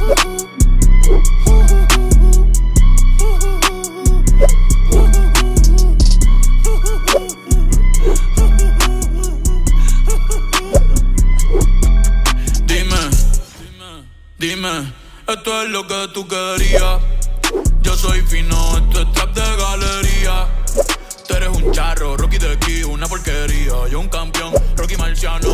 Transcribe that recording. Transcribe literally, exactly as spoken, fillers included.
Dime, esto es lo que tú querías. Yo soy fino, esto es trap de galería. Tú eres un charro, Rocky de aquí, una porquería. Yo un campeón, Rocky Marciano.